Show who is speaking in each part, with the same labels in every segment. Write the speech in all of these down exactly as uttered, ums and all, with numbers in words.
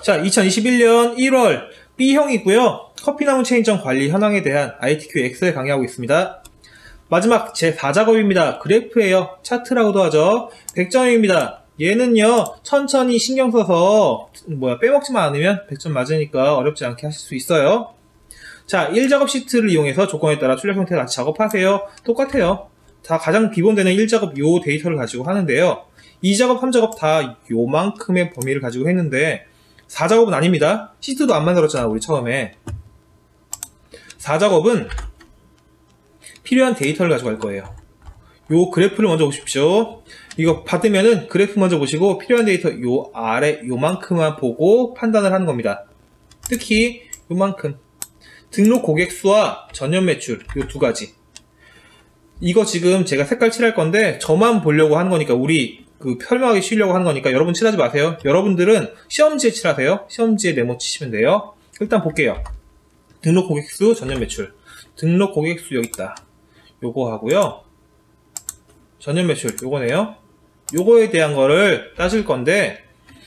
Speaker 1: 자, 이천이십일년 일월 B형이고요. 커피나무 체인점 관리 현황에 대한 아이티큐 엑셀 강의하고 있습니다. 마지막 제사 작업입니다. 그래프예요. 차트라고도 하죠. 백 점입니다. 얘는요, 천천히 신경 써서 뭐야 빼먹지만 않으면 백 점 맞으니까 어렵지 않게 하실 수 있어요. 자, 일 작업 시트를 이용해서 조건에 따라 출력 형태 같이 작업하세요. 똑같아요. 다 가장 기본되는 일 작업 요 데이터를 가지고 하는데요. 이 작업, 삼 작업 다 요만큼의 범위를 가지고 했는데 사 작업은 아닙니다. 시트도 안 만들었잖아, 우리 처음에. 사 작업은 필요한 데이터를 가지고 할 거예요. 요 그래프를 먼저 보십시오. 이거 받으면은 그래프 먼저 보시고 필요한 데이터 요 아래 요만큼만 보고 판단을 하는 겁니다. 특히 요만큼. 등록 고객 수와 전년 매출 요 두 가지. 이거 지금 제가 색깔 칠할 건데 저만 보려고 하는 거니까 우리 그 설명하기 쉬려고 하는 거니까 여러분 칠하지 마세요. 여러분들은 시험지에 칠하세요. 시험지에 네모 치시면 돼요. 일단 볼게요. 등록 고객 수, 전년 매출. 등록 고객 수 여기 있다. 요거 하고요. 전년 매출 요거네요. 요거에 대한 거를 따질 건데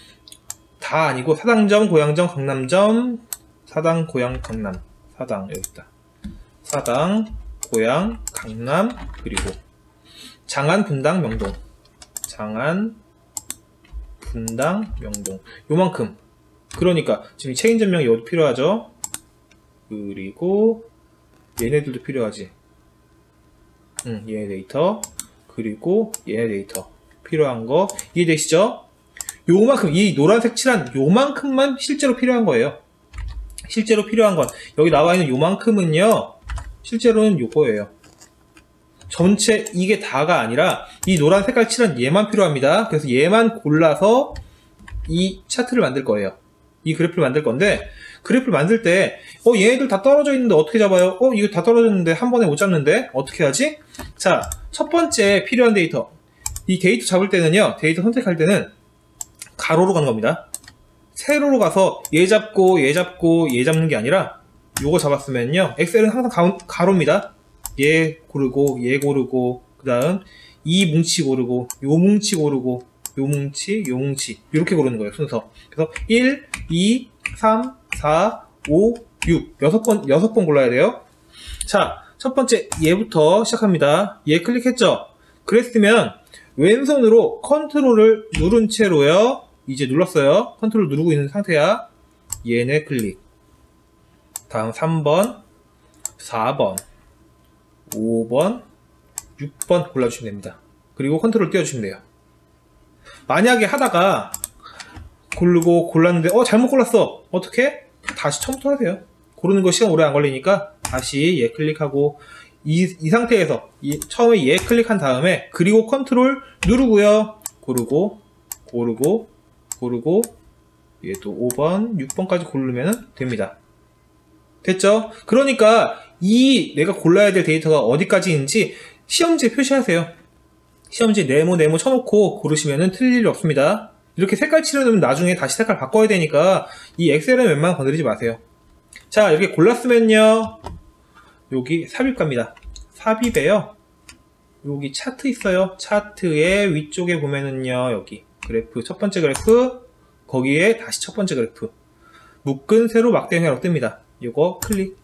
Speaker 1: 다 아니고 사당점, 고양점, 강남점, 사당, 고양, 강남. 사당 여기 있다. 사당, 고양, 강남, 그리고 장안, 분당, 명동. 장안, 분당, 명동. 요만큼. 그러니까 지금 체인점명이 여기 필요하죠. 그리고 얘네들도 필요하지. 응, 얘네 데이터. 그리고 얘네 데이터. 필요한 거 이해되시죠? 요만큼, 이 노란색 칠한 요만큼만 실제로 필요한 거예요. 실제로 필요한 건 여기 나와 있는 요만큼은요, 실제로는 요거예요. 전체 이게 다가 아니라 이 노란 색깔 칠한 얘만 필요합니다. 그래서 얘만 골라서 이 차트를 만들 거예요. 이 그래프를 만들 건데, 그래프를 만들 때 어 얘네들 다 떨어져 있는데 어떻게 잡아요? 어 이거 다 떨어졌는데 한 번에 못 잡는데 어떻게 하지? 자, 첫 번째 필요한 데이터, 이 데이터 잡을 때는요, 데이터 선택할 때는 가로로 가는 겁니다. 세로로 가서 얘 잡고 얘 잡고 얘 잡는 게 아니라 요거 잡았으면요, 엑셀은 항상 가, 가로입니다. 얘 고르고 얘 고르고 그 다음 이 뭉치 고르고 요 뭉치 고르고 요 뭉치 요 뭉치 이렇게 고르는 거예요, 순서. 그래서 일, 이, 삼, 사, 오, 육 여섯 번 여섯 번 골라야 돼요. 자, 첫 번째 얘부터 시작합니다. 얘 클릭했죠? 그랬으면 왼손으로 컨트롤을 누른 채로요, 이제 눌렀어요. 컨트롤 누르고 있는 상태야. 얘네 클릭. 다음 삼 번, 사 번, 오 번, 육 번 골라주시면 됩니다. 그리고 컨트롤 띄워주시면 돼요. 만약에 하다가 고르고 골랐는데 어 잘못 골랐어, 어떻게? 다시 처음부터 하세요. 고르는 거 시간 오래 안 걸리니까 다시 얘 클릭하고 이, 이 상태에서 이, 처음에 얘 클릭한 다음에 그리고 컨트롤 누르고요, 고르고 고르고 고르고 얘도 오 번, 육 번까지 고르면 됩니다. 됐죠? 그러니까 이 내가 골라야 될 데이터가 어디까지인지 시험지에 표시하세요. 시험지 네모 네모 쳐놓고 고르시면 틀릴 일 없습니다. 이렇게 색깔 칠해놓으면 나중에 다시 색깔 바꿔야 되니까 이 엑셀은 웬만하면 건드리지 마세요. 자, 이렇게 골랐으면요, 여기 삽입갑니다. 삽입에요, 여기 차트 있어요. 차트의 위쪽에 보면은요, 여기 그래프, 첫 번째 그래프, 거기에 다시 첫 번째 그래프, 묶은 세로 막대형이라고 뜹니다. 이거 클릭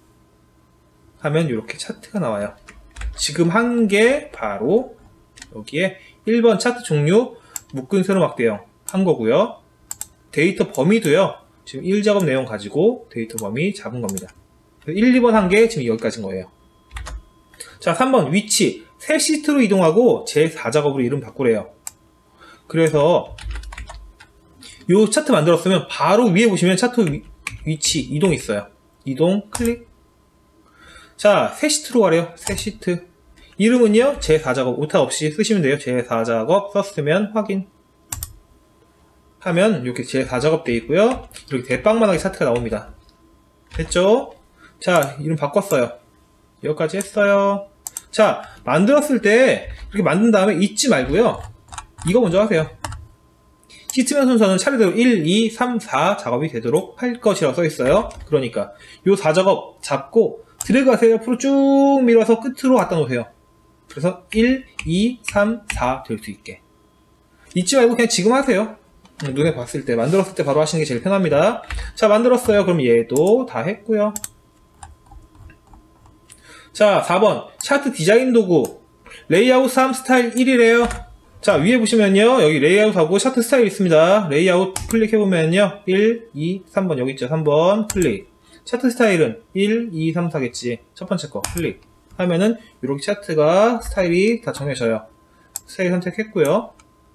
Speaker 1: 하면 이렇게 차트가 나와요. 지금 한 게 바로 여기에 일 번 차트 종류 묶은 세로 막대형 한 거고요. 데이터 범위도요, 지금 일 작업 내용 가지고 데이터 범위 잡은 겁니다. 일, 이 번 한 게 지금 여기까지인 거예요. 자, 삼 번 위치, 새 시트로 이동하고 제사 작업으로 이름 바꾸래요. 그래서 요 차트 만들었으면 바로 위에 보시면 차트 위, 위치 이동 있어요. 이동 클릭. 자, 새 시트로 가래요. 새 시트 이름은요, 제사 작업 오타 없이 쓰시면 돼요. 제사 작업 썼으면 확인 하면 이렇게 제사 작업 돼 있고요. 이렇게 대빵만하게 차트가 나옵니다. 됐죠? 자, 이름 바꿨어요. 여기까지 했어요. 자, 만들었을 때 이렇게 만든 다음에 잊지 말고요, 이거 먼저 하세요. 시트면 순서는 차례대로 일, 이, 삼, 사 작업이 되도록 할 것이라고 써있어요. 그러니까 요 사 작업 잡고 드래그 하세요. 앞으로 쭉 밀어서 끝으로 갖다 놓으세요. 그래서 일, 이, 삼, 사 될 수 있게. 잊지 말고 그냥 지금 하세요. 눈에 봤을 때, 만들었을 때 바로 하시는 게 제일 편합니다. 자, 만들었어요. 그럼 얘도 다 했고요. 자, 사 번 차트 디자인 도구 레이아웃 삼 스타일 일이래요. 자, 위에 보시면요, 여기 레이아웃하고 차트 스타일 있습니다. 레이아웃 클릭해보면요, 일, 이, 삼 번 여기 있죠. 삼 번 클릭. 차트 스타일은 일, 이, 삼, 사겠지. 첫 번째 거 클릭 하면은 이렇게 차트가 스타일이 다 정해져요. 스타일 선택했고요.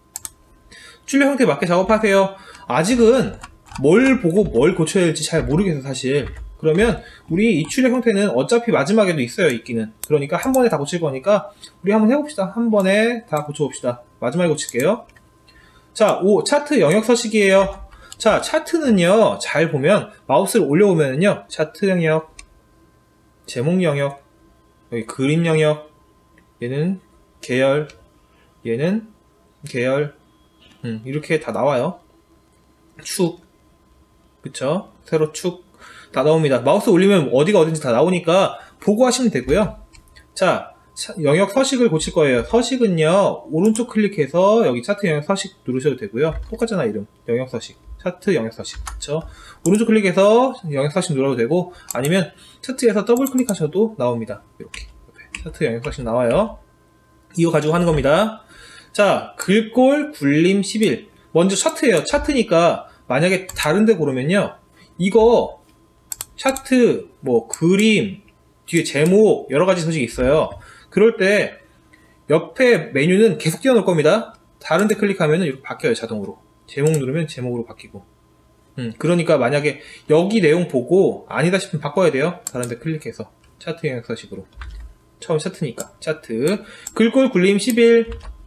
Speaker 1: 출력 형태 맞게 작업하세요. 아직은 뭘 보고 뭘 고쳐야 될지 잘 모르겠어 사실. 그러면 우리 이 출력 형태는 어차피 마지막에도 있어요, 있기는. 그러니까 한 번에 다 고칠 거니까 우리 한번 해봅시다. 한 번에 다 고쳐봅시다. 마지막에 고칠게요. 자, 오 차트 영역 서식이에요. 자, 차트는요, 잘 보면 마우스를 올려보면은요, 차트 영역, 제목 영역, 여기 그림 영역, 얘는 계열, 얘는 계열, 음, 이렇게 다 나와요. 축, 그쵸? 세로 축 다 나옵니다. 마우스 올리면 어디가 어딘지 다 나오니까 보고 하시면 되고요. 자, 영역 서식을 고칠 거예요. 서식은요, 오른쪽 클릭해서 여기 차트 영역 서식 누르셔도 되고요. 똑같잖아, 이름. 영역 서식. 차트 영역 서식. 그쵸? 오른쪽 클릭해서 영역 서식 눌러도 되고, 아니면 차트에서 더블 클릭하셔도 나옵니다. 이렇게. 차트 영역 서식 나와요. 이거 가지고 하는 겁니다. 자, 글꼴 굴림 십일. 먼저 차트예요. 차트니까 만약에 다른 데 고르면요, 이거 차트, 뭐 그림, 뒤에 제목 여러가지 서식이 있어요. 그럴 때 옆에 메뉴는 계속 띄워놓을 겁니다. 다른 데 클릭하면 이렇게 바뀌어요, 자동으로. 제목 누르면 제목으로 바뀌고. 음, 그러니까 만약에 여기 내용 보고 아니다 싶으면 바꿔야 돼요. 다른 데 클릭해서 차트 영역 서식으로. 처음 차트니까 차트. 글꼴 굴림 십일.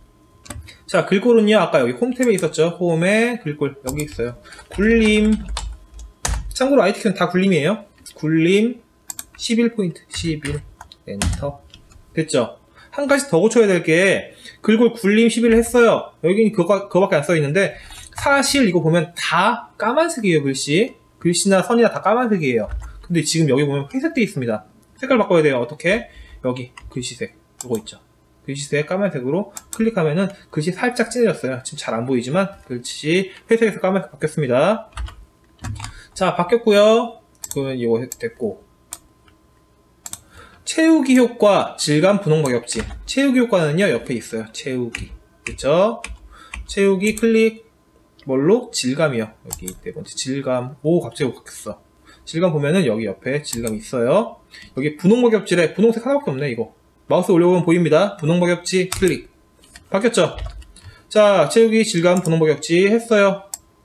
Speaker 1: 자, 글꼴은요, 아까 여기 홈 탭에 있었죠. 홈에 글꼴 여기 있어요. 굴림, 참고로 아이티큐는 다 굴림이에요. 굴림 십일 포인트, 십일 엔터. 됐죠? 한 가지 더 고쳐야 될 게, 글꼴 굴림 십일 했어요. 여기는 그거, 그거밖에 안 써있는데, 사실 이거 보면 다 까만색이에요. 글씨 글씨나 선이나 다 까만색이에요. 근데 지금 여기 보면 회색 돼 있습니다. 색깔 바꿔야 돼요. 어떻게? 여기 글씨색 이거 있죠. 글씨색 까만색으로 클릭하면은 글씨 살짝 진해졌어요. 지금 잘 안 보이지만 글씨 회색에서 까만색 바뀌었습니다. 자, 바뀌었고요. 그러면 이거 됐고, 채우기 효과, 질감, 분홍 먹엽지. 채우기 효과는요, 옆에 있어요. 채우기. 그쵸? 채우기 클릭, 뭘로? 질감이요. 여기 네 번째 질감. 오, 갑자기 바뀌었어. 질감 보면은 여기 옆에 질감 있어요. 여기 분홍 먹엽지래. 분홍색 하나밖에 없네, 이거. 마우스 올려보면 보입니다. 분홍 먹엽지 클릭. 바뀌었죠? 자, 채우기, 질감, 분홍 먹엽지 했어요.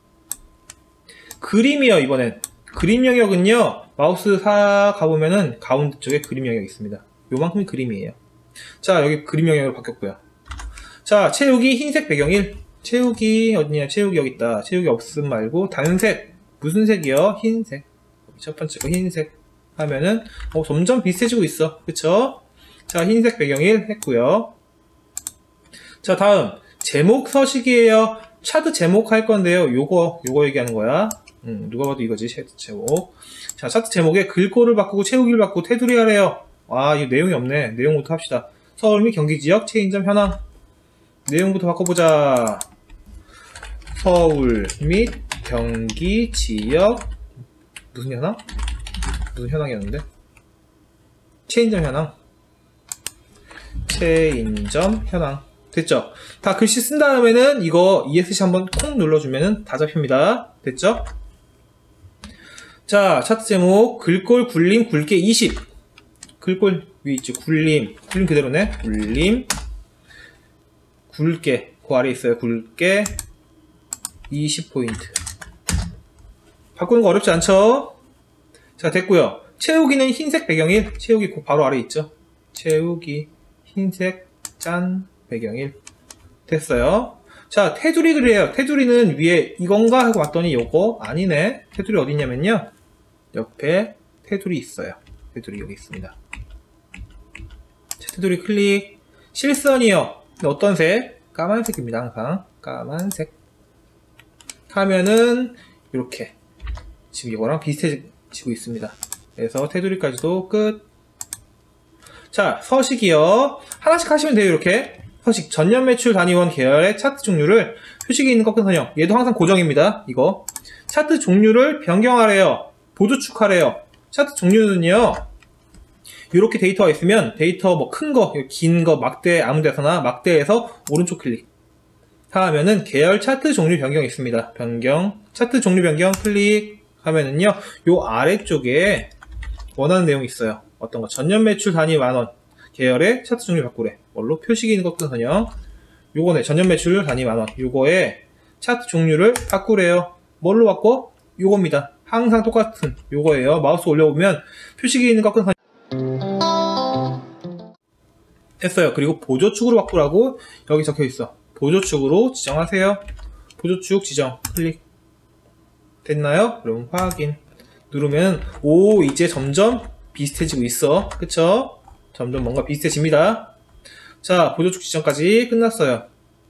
Speaker 1: 그림이요, 이번엔. 그림 영역은요, 마우스 사 가보면은 가운데 쪽에 그림 영역이 있습니다. 요만큼이 그림이에요. 자, 여기 그림 영역으로 바뀌었고요. 자, 채우기 흰색 배경일. 채우기 어디냐? 채우기 여기 있다. 채우기 없음 말고 다른 색. 무슨 색이요? 흰색. 첫 번째 거 흰색 하면은 어, 점점 비슷해지고 있어. 그쵸? 자, 흰색 배경일 했고요. 자, 다음 제목 서식이에요. 차트 제목 할 건데요. 요거 요거 얘기하는 거야. 음, 누가 봐도 이거지. 차트 제목. 자, 차트 제목에 글꼴을 바꾸고 채우기를 바꾸고 테두리 하래요. 아, 이거 내용이 없네. 내용부터 합시다. 서울 및 경기 지역 체인점 현황. 내용부터 바꿔보자. 서울 및 경기 지역 무슨 현황? 무슨 현황이었는데? 체인점 현황. 체인점 현황. 됐죠? 다 글씨 쓴 다음에는 이거 이에스씨 한번 콩 눌러주면은 다 잡힙니다. 됐죠? 자, 차트 제목 글꼴 굴림 굵게 이십. 글꼴 위에 있죠. 굴림. 굴림 그대로네. 굴림 굵게. 그 아래 있어요. 굵게 이십 포인트. 바꾸는 거 어렵지 않죠? 자, 됐고요. 채우기는 흰색 배경일. 채우기 그 바로 아래 있죠. 채우기 흰색 짠 배경일. 됐어요. 자, 테두리 그래요. 테두리는 위에 이건가 하고 왔더니 요거 아니네. 테두리 어디 있냐면요, 옆에 테두리 있어요. 테두리 여기 있습니다. 자, 테두리 클릭. 실선이요. 어떤 색? 까만색입니다. 항상 까만색 하면은 이렇게 지금 이거랑 비슷해지고 있습니다. 그래서 테두리까지도 끝. 자, 서식이요. 하나씩 하시면 돼요. 이렇게 서식, 전년 매출 단위원 계열의 차트 종류를 표식이 있는 꺾은 선형. 얘도 항상 고정입니다. 이거. 차트 종류를 변경하래요. 보조축하래요. 차트 종류는요. 이렇게 데이터가 있으면 데이터 뭐 큰 거, 긴 거, 막대 아무 데서나 막대에서 오른쪽 클릭. 하면은 계열 차트 종류 변경이 있습니다. 변경, 차트 종류 변경 클릭 하면은요. 요 아래쪽에 원하는 내용이 있어요. 어떤 거? 전년 매출 단위 만원. 계열의 차트 종류 바꾸래. 뭘로? 표식이 있는 꺾은 선형. 요거네. 전년 매출 단위 만원. 요거에 차트 종류를 바꾸래요. 뭘로 바꿔? 요겁니다. 항상 똑같은 요거예요. 마우스 올려보면 표식이 있는 꺾은 선형. 됐어요. 그리고 보조축으로 바꾸라고 여기 적혀 있어. 보조축으로 지정하세요. 보조축 지정. 클릭. 됐나요? 그럼 확인. 누르면, 오, 이제 점점 비슷해지고 있어. 그쵸? 점점 뭔가 비슷해집니다. 자, 보조축 지정까지 끝났어요.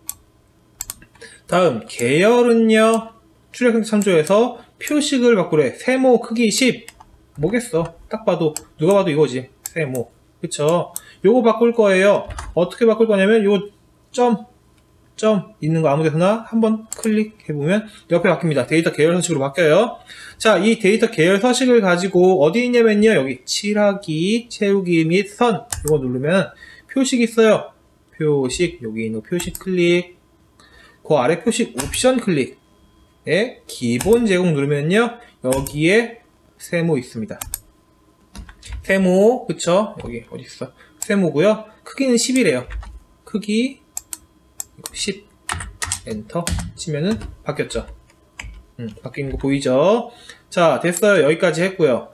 Speaker 1: 다음, 계열은요, 출력 형태 참조해서 표식을 바꾸래. 세모 크기 십. 뭐겠어? 딱 봐도, 누가 봐도 이거지. 세모. 그쵸? 요거 바꿀 거예요. 어떻게 바꿀 거냐면, 요 점, 점 있는 거 아무 데서나 한번 클릭해보면 옆에 바뀝니다. 데이터 계열 서식으로 바뀌어요. 자, 이 데이터 계열 서식을 가지고 어디 있냐면요. 여기 칠하기, 채우기 및 선 이거 누르면 표식 있어요. 표식, 여기 있는 표식 클릭. 그 아래 표식 옵션 클릭. 에 기본 제공 누르면요. 여기에 세모 있습니다. 세모, 그쵸? 여기 어디 있어? 세모고요. 크기는 십이래요. 크기 십 엔터 치면은 바뀌었죠. 음, 바뀐 거 보이죠? 자, 됐어요. 여기까지 했고요.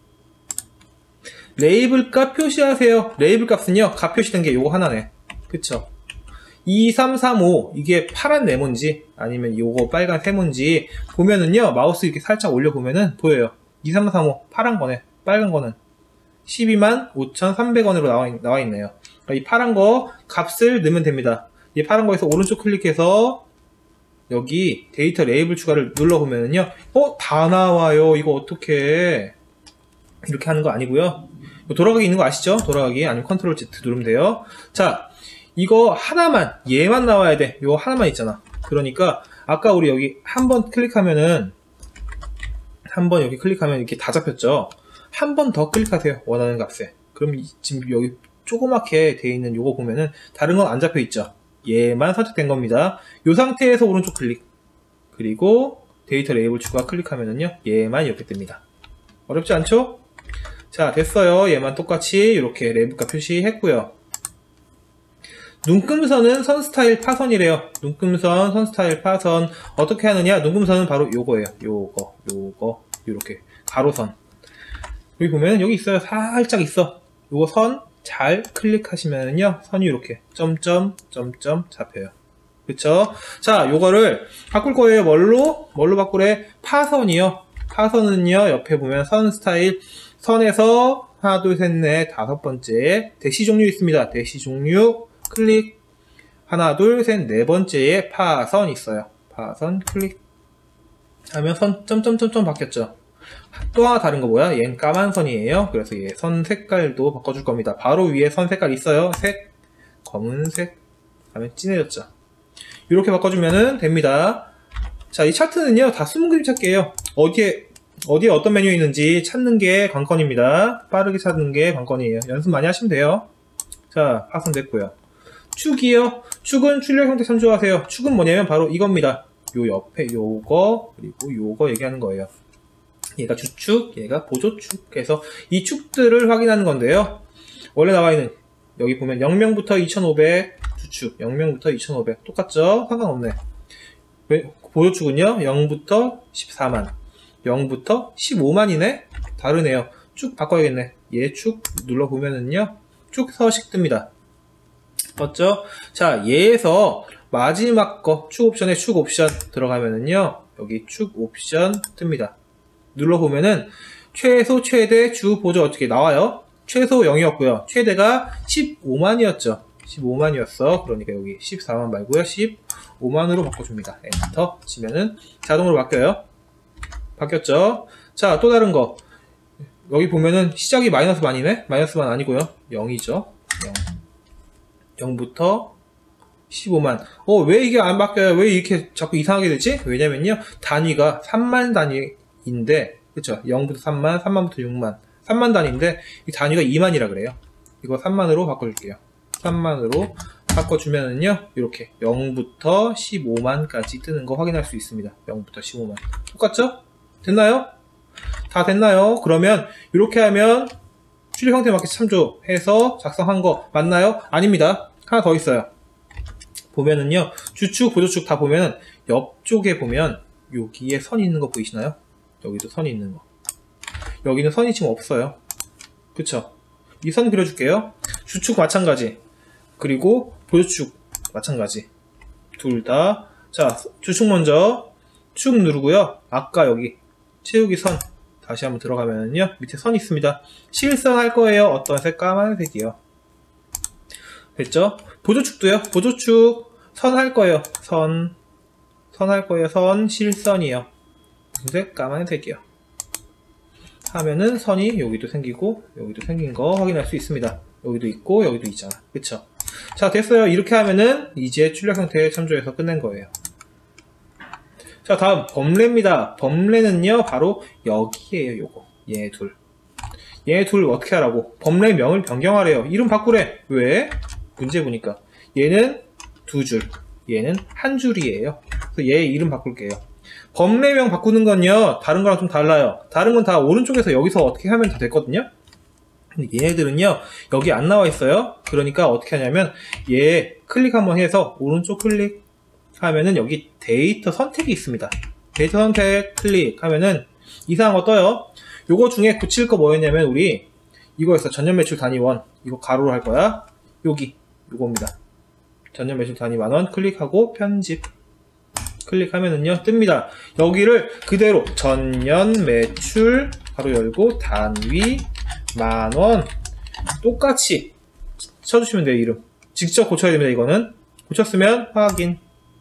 Speaker 1: 레이블 값 표시하세요. 레이블 값은요, 값 표시된 게 요거 하나네. 그쵸? 이, 삼, 삼, 오 이게 파란 네모인지 아니면 요거 빨간 세모인지 보면은요, 마우스 이렇게 살짝 올려보면은 보여요. 이, 삼, 삼, 오 파란 거네. 빨간 거는 십이만 오천삼백 원으로 나와, 있, 나와 있네요. 그러니까 이 파란 거 값을 넣으면 됩니다. 이 파란 거에서 오른쪽 클릭해서 여기 데이터 레이블 추가를 눌러보면은요, 어? 다 나와요. 이거 어떻게 이렇게 하는 거 아니고요. 돌아가기 있는 거 아시죠? 돌아가기 아니면 컨트롤 Z 누르면 돼요. 자, 이거 하나만, 얘만 나와야 돼. 이거 하나만 있잖아. 그러니까 아까 우리 여기 한번 클릭하면은 한번 여기 클릭하면 이렇게 다 잡혔죠. 한 번 더 클릭하세요. 원하는 값에. 그럼 이, 지금 여기 조그맣게 돼 있는 요거 보면은 다른 건 안 잡혀 있죠. 얘만 선택된 겁니다. 이 상태에서 오른쪽 클릭. 그리고 데이터 레이블 추가 클릭하면은요, 얘만 이렇게 뜹니다. 어렵지 않죠? 자, 됐어요. 얘만 똑같이 이렇게 레이블값 표시했고요. 눈금선은 선 스타일 파선이래요. 눈금선, 선 스타일 파선. 어떻게 하느냐? 눈금선은 바로 요거예요. 요거, 요거, 요렇게. 가로선. 여기 보면 여기 있어요. 살짝 있어. 요거 선 잘 클릭하시면은요, 선이 이렇게 점점, 점점 잡혀요. 그쵸? 자, 요거를 바꿀 거예요. 뭘로? 뭘로 바꾸래? 파선이요. 파선은요, 옆에 보면 선 스타일, 선에서 하나, 둘, 셋, 넷, 다섯 번째 대시 종류 있습니다. 대시 종류 클릭. 하나, 둘, 셋, 네 번째에 파선 있어요. 파선 클릭. 하면 선 점점점점 바뀌었죠. 또 하나 다른 거 뭐야? 얘는 까만 선이에요. 그래서 얘 선 색깔도 바꿔줄 겁니다. 바로 위에 선 색깔 있어요. 색, 검은색 하면 진해졌죠. 이렇게 바꿔주면 됩니다. 자, 이 차트는요, 다 숨은 그림 찾기예요. 어디에 어디에 어떤 메뉴 있는지 찾는 게 관건입니다. 빠르게 찾는 게 관건이에요. 연습 많이 하시면 돼요. 자, 파선됐고요. 축이요. 축은 출력 형태 참조하세요. 축은 뭐냐면 바로 이겁니다. 요 옆에 요거 그리고 요거 얘기하는 거예요. 얘가 주축, 얘가 보조축. 그래서 이 축들을 확인하는 건데요. 원래 나와 있는 여기 보면 영 명부터 이천오백 주축, 영 명부터 이천오백 똑같죠? 상관없네. 보조축은요, 영부터 십사만, 영부터 십오만이네? 다르네요. 쭉 바꿔야겠네. 얘 축 눌러보면은요, 쭉 서식 뜹니다. 맞죠? 자, 얘에서 마지막 거, 축 옵션에 축 옵션 들어가면은요, 여기 축 옵션 뜹니다. 눌러보면은 최소, 최대, 주, 보조 어떻게 나와요? 최소 영이었고요. 최대가 십오만이었죠. 십오만이었어. 그러니까 여기 십사만 말고요. 십오만으로 바꿔줍니다. 엔터 치면은 자동으로 바뀌어요. 바뀌었죠? 자, 또 다른 거. 여기 보면은 시작이 마이너스 만이네? 마이너스 만 아니고요. 영이죠. 영. 영부터 십오만. 어, 왜 이게 안 바뀌어요? 왜 이렇게 자꾸 이상하게 되지? 왜냐면요, 단위가 삼만 단위인데, 그쵸? 영부터 삼만, 삼만부터 육만. 삼만 단위인데, 이 단위가 이만이라 그래요. 이거 삼만으로 바꿔줄게요. 삼만으로 바꿔주면은요, 이렇게 영부터 십오만까지 뜨는 거 확인할 수 있습니다. 영부터 십오만. 똑같죠? 됐나요? 다 됐나요? 그러면, 이렇게 하면, 출력 형태 맞게 참조해서 작성한 거 맞나요? 아닙니다. 하나 더 있어요. 보면은요, 주축, 보조축 다 보면은, 옆쪽에 보면, 여기에 선이 있는 거 보이시나요? 여기도 선이 있는 거. 여기는 선이 지금 없어요. 그쵸? 이 선 그려줄게요. 주축 마찬가지. 그리고 보조축 마찬가지. 둘 다. 자, 주축 먼저 축 누르고요. 아까 여기 채우기 선 다시 한번 들어가면요, 밑에 선 있습니다. 실선 할 거예요. 어떤 색? 까만색이요. 됐죠? 보조축도요. 보조축 선 할 거예요. 선. 선 할 거예요. 선 실선이요. 무슨 색? 까만색이요. 하면은 선이 여기도 생기고 여기도 생긴 거 확인할 수 있습니다. 여기도 있고 여기도 있잖아. 그쵸? 자, 됐어요. 이렇게 하면은 이제 출력 형태에 참조해서 끝낸 거예요. 자, 다음 범례입니다. 범례는요, 바로 여기에요. 요거. 얘 둘. 얘 둘 어떻게 하라고? 범례명을 변경하래요. 이름 바꾸래. 왜? 문제 보니까 얘는 두 줄, 얘는 한 줄이에요. 그래서 얘 이름 바꿀게요. 범례명 바꾸는 건요, 다른 거랑 좀 달라요. 다른 건 다 오른쪽에서 여기서 어떻게 하면 다 됐거든요. 근데 얘네들은요, 여기 안 나와 있어요. 그러니까 어떻게 하냐면, 얘 클릭 한번 해서 오른쪽 클릭 하면은 여기 데이터 선택이 있습니다. 데이터 선택 클릭하면은 이상한 거 떠요. 요거 중에 고칠 거 뭐였냐면, 우리 이거였어. 전년 매출 단위 원. 이거 가로로 할 거야. 여기 요겁니다. 전년 매출 단위 만원 클릭하고 편집 클릭하면은요, 뜹니다. 여기를 그대로 전년 매출 가로 열고 단위 만원 똑같이 쳐주시면 돼요. 이름 직접 고쳐야 됩니다. 이거는 고쳤으면 확인,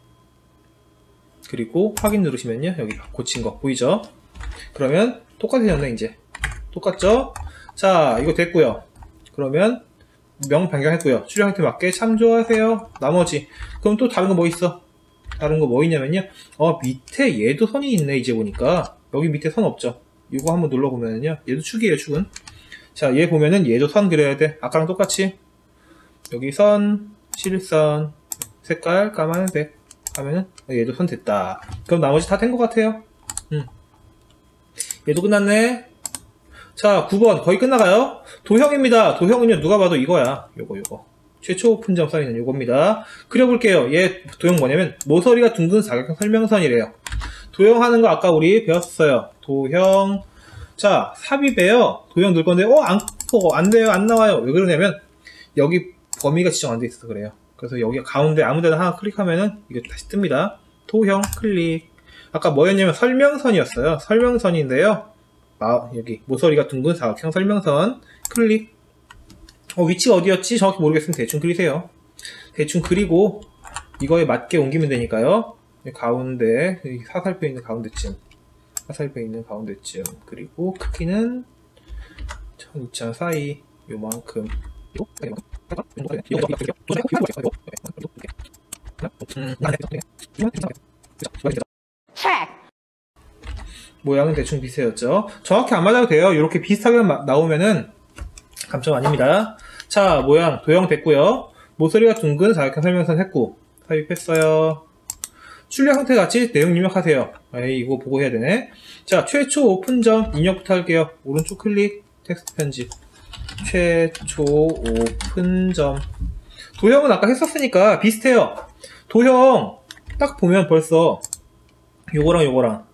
Speaker 1: 그리고 확인 누르시면요, 여기 고친 거 보이죠? 그러면 똑같아졌네. 이제 똑같죠? 자, 이거 됐고요. 그러면 명 변경했고요. 출력 형태 맞게 참조하세요. 나머지 그럼 또 다른 거 뭐 있어? 다른 거 뭐 있냐면요, 어, 밑에 얘도 선이 있네. 이제 보니까 여기 밑에 선 없죠? 이거 한번 눌러보면요, 얘도 축이에요. 축은. 자, 얘 보면은 얘도 선 그려야 돼. 아까랑 똑같이 여기 선, 실선, 색깔 까만색 하면은 얘도 선 됐다. 그럼 나머지 다 된 것 같아요. 음. 얘도 끝났네. 자, 구 번 거의 끝나가요. 도형입니다. 도형은요, 누가 봐도 이거야. 요거 요거 최초 오픈 점 써있는 요겁니다. 그려볼게요. 얘 도형 뭐냐면, 모서리가 둥근 사각형 설명선이래요. 도형하는 거 아까 우리 배웠어요. 도형. 자, 삽입에요. 도형 넣을 건데, 어, 안, 어, 안 돼요. 안 나와요. 왜 그러냐면, 여기 범위가 지정 안 돼 있어서 그래요. 그래서 여기 가운데 아무 데나 하나 클릭하면은, 이거 다시 뜹니다. 도형 클릭. 아까 뭐였냐면, 설명선이었어요. 설명선인데요. 아, 여기 모서리가 둥근 사각형 설명선 클릭. 어, 위치가 어디였지? 정확히 모르겠으면 대충 그리세요. 대충 그리고 이거에 맞게 옮기면 되니까요. 가운데, 여기 사살표 있는 가운데쯤, 사살표 있는 가운데쯤, 그리고 크기는 천, 이천 사이 요만큼. 모양은 대충 비슷해졌죠. 정확히 안 맞아도 돼요. 이렇게 비슷하게 나오면은 감점 아닙니다. 자, 모양 도형 됐고요. 모서리가 둥근 사각형 설명선 했고, 삽입했어요. 출력 형태 같이 내용 입력하세요. 에이, 이거 보고 해야 되네. 자, 최초 오픈점 입력부터 할게요. 오른쪽 클릭, 텍스트 편집. 최초 오픈점. 도형은 아까 했었으니까 비슷해요. 도형 딱 보면 벌써 요거랑 요거랑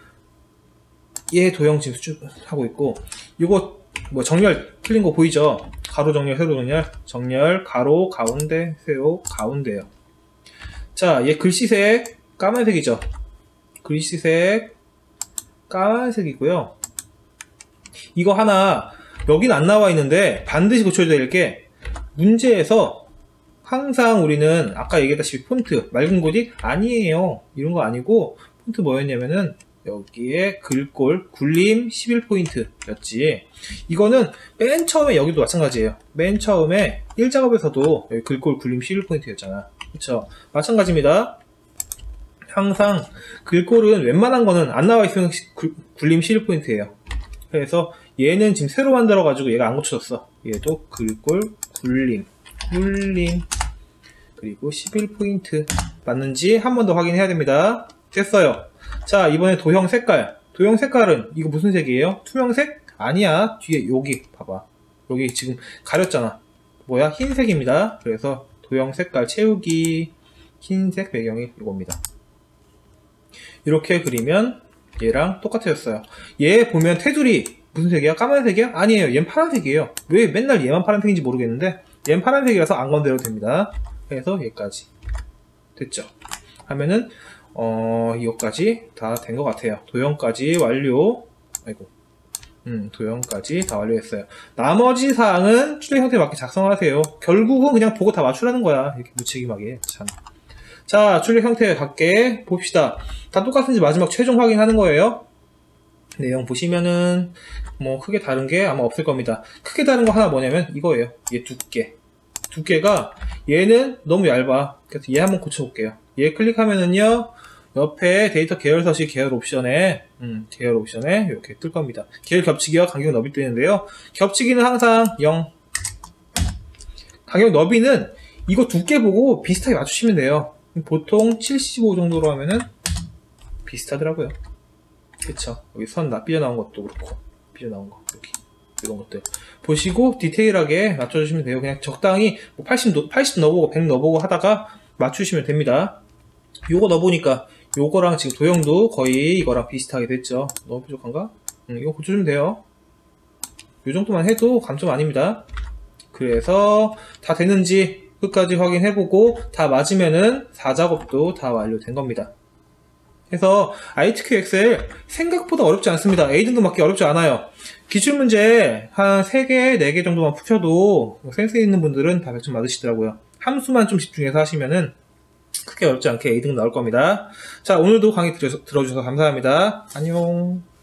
Speaker 1: 얘 도형 지금 쭉 하고 있고, 요거 뭐 정렬 틀린 거 보이죠? 가로 정렬, 세로 정렬, 정렬, 가로, 가운데, 세로, 가운데요. 자, 얘 글씨색 까만색이죠? 글씨색 까만색이고요. 이거 하나 여긴 안 나와 있는데 반드시 고쳐야 될 게, 문제에서 항상 우리는 아까 얘기했다시피 폰트, 맑은 고딕 아니에요. 이런 거 아니고, 폰트 뭐였냐면은 여기에 글꼴 굴림 십일 포인트 였지. 이거는 맨 처음에, 여기도 마찬가지예요. 맨 처음에 일 작업에서도 여기 글꼴 굴림 십일 포인트 였잖아. 그쵸? 마찬가지입니다. 항상 글꼴은 웬만한 거는 안 나와 있으면 굴림 십일 포인트예요. 그래서 얘는 지금 새로 만들어가지고 얘가 안 고쳐졌어. 얘도 글꼴 굴림, 굴림, 그리고 십일 포인트 맞는지 한 번 더 확인해야 됩니다. 됐어요. 자, 이번에 도형 색깔. 도형 색깔은 이거 무슨 색이에요? 투명색? 아니야. 뒤에 여기 봐봐. 여기 지금 가렸잖아. 뭐야? 흰색입니다. 그래서 도형 색깔 채우기, 흰색 배경이 이겁니다. 이렇게 그리면 얘랑 똑같아졌어요. 얘 보면 테두리 무슨 색이야? 까만색이야? 아니에요. 얘는 파란색이에요. 왜 맨날 얘만 파란색인지 모르겠는데 얘는 파란색이라서 안 건드려도 됩니다. 그래서 얘까지 됐죠. 하면은 어 이거까지 다 된 것 같아요. 도형까지 완료. 아이고 음 도형까지 다 완료했어요. 나머지 사항은 출력 형태에 맞게 작성하세요. 결국은 그냥 보고 다 맞추라는 거야. 이렇게 무책임하게. 참. 자, 출력 형태 갈게 봅시다. 다 똑같은지 마지막 최종 확인하는 거예요. 내용 보시면은 뭐 크게 다른 게 아마 없을 겁니다. 크게 다른 거 하나 뭐냐면 이거예요. 얘 두께. 두께가 얘는 너무 얇아. 그래서 얘 한번 고쳐볼게요. 얘 클릭하면은요 옆에 데이터 계열 서식 계열 옵션에 음, 계열 옵션에 이렇게 뜰 겁니다. 계열 겹치기와 간격 너비 뜨는데요. 겹치기는 항상 영. 간격 너비는 이거 두께 보고 비슷하게 맞추시면 돼요. 보통 칠십오 정도로 하면은 비슷하더라고요. 그쵸? 여기 선 나 삐져나온 것도 그렇고 삐져나온 거 여기 이런 것들 보시고 디테일하게 맞춰주시면 돼요. 그냥 적당히 뭐 팔십, 팔십 넣어보고 백 넣어보고 하다가 맞추시면 됩니다. 요거 넣어보니까 요거랑 지금 도형도 거의 이거랑 비슷하게 됐죠. 너무 부족한가? 음, 이거 고쳐주면 돼요. 요 정도만 해도 감점 아닙니다. 그래서 다 됐는지 끝까지 확인해보고 다 맞으면은 사 작업도 다 완료된 겁니다. 그래서 아이티큐 엑셀 생각보다 어렵지 않습니다. A 등급 맞기 어렵지 않아요. 기출문제 한 세 개, 네 개 정도만 푸셔도 센스 있는 분들은 다 백 점 맞으시더라고요. 함수만 좀 집중해서 하시면은 크게 어렵지 않게 A 등급 나올 겁니다. 자, 오늘도 강의 들어주셔서 감사합니다. 안녕.